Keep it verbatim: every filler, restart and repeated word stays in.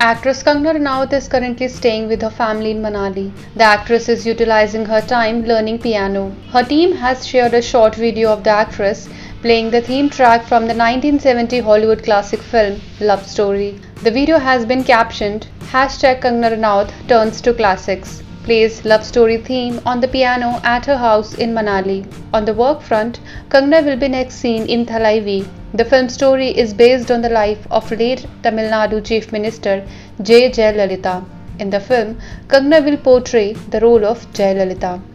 Actress Kangana Ranaut is currently staying with her family in Manali. The actress is utilizing her time learning piano. Her team has shared a short video of the actress playing the theme track from the nineteen seventy Hollywood classic film Love Story. The video has been captioned hashtag Kangana Ranaut turns to classics, plays Love Story theme on the piano at her house in Manali. On the work front, Kangana will be next seen in Thalaivi. The film story is based on the life of late Tamil Nadu Chief Minister J. Jayalalitha. In the film, Kangana will portray the role of Jayalalitha.